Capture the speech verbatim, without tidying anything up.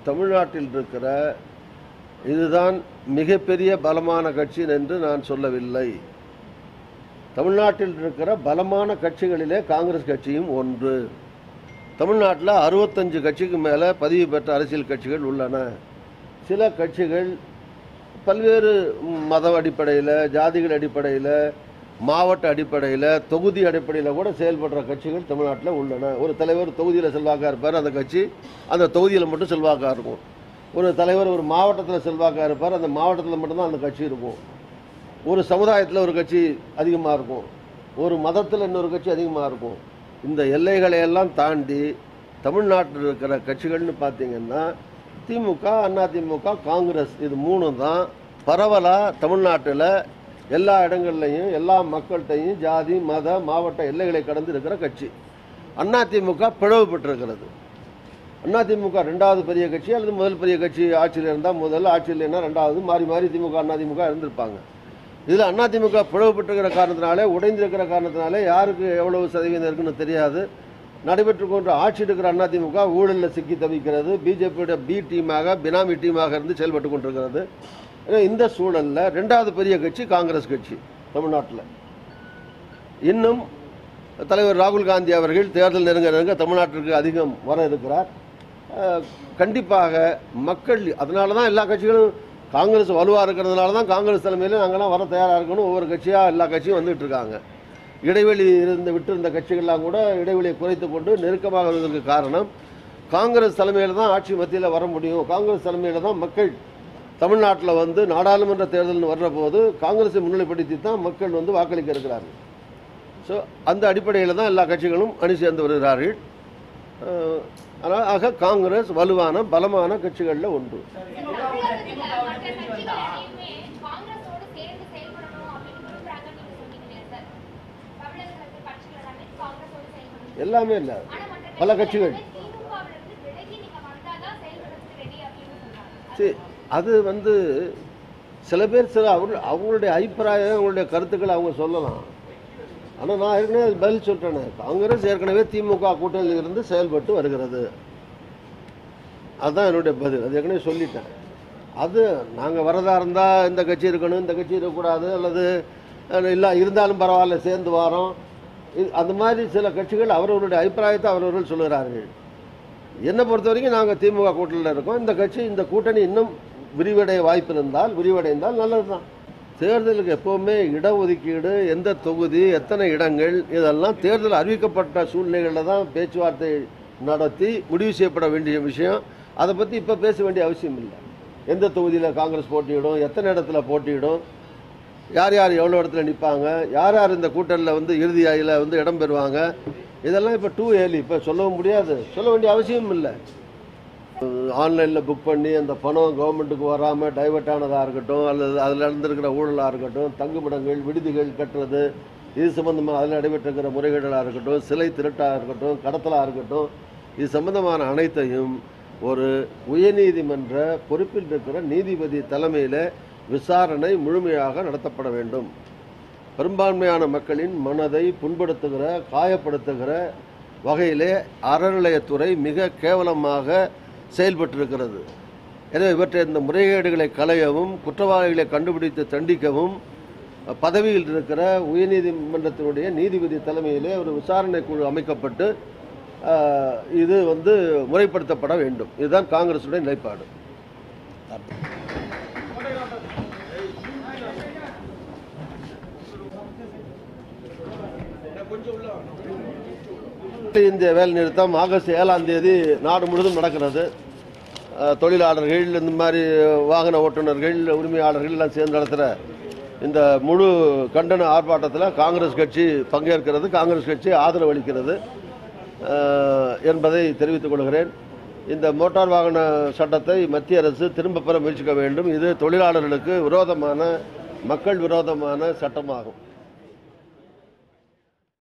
தமிழ்நாட்டில் இருக்கிற இதுதான் மிகப்பெரிய பலமான கட்சி என்று நான் சொல்லவில்லை. தமிழ்நாட்டில் இருக்கிற பலமான கட்சிகளிலே காங்கிரஸ் கட்சியும் ஒன்று. தமிழ்நாட்டில் அறுபத்தஞ்சு கட்சிக்கு மேலே பதிவு பெற்ற அரசியல் கட்சிகள் உள்ளன. சில கட்சிகள் பல்வேறு மத அடிப்படையில், ஜாதிகள் அடிப்படையில், மாவட்ட அடிப்படையில், தொகுதி அடிப்படையில் கூட செயல்படுற கட்சிகள் தமிழ்நாட்டில் உள்ளன. ஒரு தலைவர் தொகுதியில் செல்வாக்காக இருப்பார், அந்த கட்சி அந்த தொகுதியில் மட்டும் செல்வாக்காக இருக்கும். ஒரு தலைவர் ஒரு மாவட்டத்தில் செல்வாக்காக இருப்பார், அந்த மாவட்டத்தில் மட்டும்தான் அந்த கட்சி இருக்கும். ஒரு சமுதாயத்தில் ஒரு கட்சி அதிகமாக இருக்கும், ஒரு மதத்தில் இன்னொரு கட்சி அதிகமாக இருக்கும். இந்த எல்லைகளை எல்லாம் தாண்டி தமிழ்நாட்டில் இருக்கிற கட்சிகள்னு பார்த்தீங்கன்னா திமுக, அதிமுக, காங்கிரஸ், இது மூணு தான் பரவலாக தமிழ்நாட்டில் எல்லா இடங்கள்லையும் எல்லா மக்கள்கிட்டையும் ஜாதி மத மாவட்ட எல்லைகளை கடந்து இருக்கிற கட்சி. அதிமுக பிளவுபட்டிருக்கிறது. அதிமுக ரெண்டாவது பெரிய கட்சி அல்லது முதல் பெரிய கட்சி. ஆட்சியில் இருந்தால் முதல், ஆட்சியில் இல்லைன்னா ரெண்டாவது, மாறி மாறி திமுக அதிமுக இருந்திருப்பாங்க. இதில் அதிமுக பிளவுபட்டிருக்கிற காரணத்தினாலே, உடைந்திருக்கிற காரணத்தினாலே யாருக்கு எவ்வளவு சதவீதம் இருக்குன்னு தெரியாது. நடைபெற்று கொண்டு ஆட்சி இருக்கிற அதிமுக ஊழலில் சிக்கி தவிக்கிறது. பிஜேபியோட பி டீமாக, பினாமி டீமாக இருந்து செயல்பட்டு கொண்டிருக்கிறது. இந்த சூழலில் ரெண்டாவது பெரிய கட்சி காங்கிரஸ் கட்சி தமிழ்நாட்டில். இன்னும் தலைவர் ராகுல் காந்தி அவர்கள் தேர்தல் நெருங்க நெருங்க தமிழ்நாட்டிற்கு அதிகம் வர இருக்கிறார். கண்டிப்பாக மக்கள், அதனால தான் எல்லா கட்சிகளும் காங்கிரஸ் வலுவாக இருக்கிறதுனால தான் காங்கிரஸ் தலைமையில் நாங்கள்லாம் வர தயாராக இருக்கணும். ஒவ்வொரு கட்சியாக எல்லா கட்சியும் வந்துட்டு இருக்காங்க. இடைவெளி இருந்து விட்டிருந்த கட்சிகள்லாம் கூட இடைவெளியை குறைத்து கொண்டு நெருக்கமாக வருவதற்கு காரணம் காங்கிரஸ் தலைமையில் தான் ஆட்சி மத்தியில் வர முடியும். காங்கிரஸ் தலைமையில் தான் மக்கள் தமிழ்நாட்டில் வந்து நாடாளுமன்ற தேர்தல்னு வர்ற போது காங்கிரஸை முன்னிலைப்படுத்தி தான் மக்கள் வந்து வாக்களிக்க இருக்கிறார்கள். ஸோ அந்த அடிப்படையில் தான் எல்லா கட்சிகளும் அணி சேர்ந்து வருகிறார்கள். ஆனால் ஆக காங்கிரஸ் வலுவான பலமான கட்சிகளில் ஒன்று. எல்லாமே இல்லை, பல கட்சிகள். சரி, அது வந்து சில பேர் சில அவங்க அவங்களுடைய அபிப்பிராயம், அவங்களுடைய கருத்துக்களை அவங்க சொல்லலாம். ஆனால் நான் ஏற்கனவே பதில் சொல்லிட்டேனே, காங்கிரஸ் ஏற்கனவே திமுக கூட்டணியில் இருந்து செயல்பட்டு வருகிறது. அதுதான் என்னுடைய பதில். அது ஏற்கனவே சொல்லிட்டேன். அது நாங்கள் வரதா இருந்தால் இந்த கட்சி இருக்கணும், இந்த கட்சி இருக்கக்கூடாது, அல்லது இல்லை இருந்தாலும் பரவாயில்ல சேர்ந்து வரோம், அந்த மாதிரி சில கட்சிகள் அவரவருடைய அபிப்பிராயத்தை அவரவர்கள் சொல்லுகிறார்கள். என்னை பொறுத்த வரைக்கும் நாங்கள் திமுக கூட்டணியில் இருக்கோம். இந்த கட்சி, இந்த கூட்டணி இன்னும் விரிவடைய வாய்ப்பு இருந்தால், விரிவடைந்தால் நல்லது தான். தேர்தலுக்கு எப்போவுமே இடஒதுக்கீடு, எந்த தொகுதி, எத்தனை இடங்கள், இதெல்லாம் தேர்தல் அறிவிக்கப்பட்ட சூழ்நிலைகளில் தான் பேச்சுவார்த்தை நடத்தி முடிவு செய்யப்பட வேண்டிய விஷயம். அதை பற்றி இப்போ பேச வேண்டிய அவசியம் இல்லை. எந்த தொகுதியில் காங்கிரஸ் போட்டியிடும், எத்தனை இடத்துல போட்டியிடும், யார் யார் எவ்வளோ இடத்துல நிற்பாங்க, யார் யார் இந்த கூட்டணியில் வந்து இறுதியாயில் வந்து இடம் பெறுவாங்க, இதெல்லாம் இப்போ டூ ஏர்லி, இப்போ சொல்லவும் முடியாது, சொல்ல வேண்டிய அவசியம் இல்லை. ஆன்லைனில் புக் பண்ணி அந்த பணம் கவர்மெண்ட்டுக்கு வராமல் டைவெர்ட் ஆனதாக இருக்கட்டும், அல்லது அதில் நடந்திருக்கிற ஊழலாக இருக்கட்டும், தங்குமிடங்கள், விடுதிகள் கட்டுறது, இது சம்பந்தமாக அதில் நடைபெற்றிருக்கிற முறைகேடுகளாக இருக்கட்டும், சிலை திருட்டாக இருக்கட்டும், கடத்தலாக இருக்கட்டும், இது சம்பந்தமான அனைத்தையும் ஒரு உயர்நீதிமன்ற பொறுப்பில் இருக்கிற நீதிபதி தலைமையில் விசாரணை முழுமையாக நடத்தப்பட வேண்டும். பெரும்பான்மையான மக்களின் மனதை புண்படுத்துகிற, காயப்படுத்துகிற வகையிலே அறநிலையத்துறை மிக கேவலமாக செயல்பட்டிருக்கிறது. எனவே இவற்றை இந்த முறைகேடுகளை களையவும், குற்றவாளிகளை கண்டுபிடித்து தண்டிக்கவும் பதவியில் இருக்கிற உயர்நீதிமன்றத்தினுடைய நீதிபதி தலைமையிலே ஒரு விசாரணை குழு அமைக்கப்பட்டு இது வந்து முறைப்படுத்தப்பட வேண்டும். இதுதான் காங்கிரசுடைய நிலைப்பாடு. இந்த வேலை நிறுத்தம் ஆகஸ்ட் ஏழாம் தேதி நாடு முழுவதும் நடக்கிறது. தொழிலாளர்கள், இந்த மாதிரி வாகன ஓட்டுநர்கள், உரிமையாளர்கள் எல்லாம் சேர்ந்து நடத்துகிற இந்த முழு கண்டன ஆர்ப்பாட்டத்தில் காங்கிரஸ் கட்சி பங்கேற்கிறது, காங்கிரஸ் கட்சி ஆதரவு அளிக்கிறது என்பதை தெரிவித்துக் கொள்கிறேன். இந்த மோட்டார் வாகன சட்டத்தை மத்திய அரசு திரும்ப பெற முயற்சிக்க வேண்டும். இது தொழிலாளர்களுக்கு விரோதமான, மக்கள் விரோதமான சட்டமாகும்.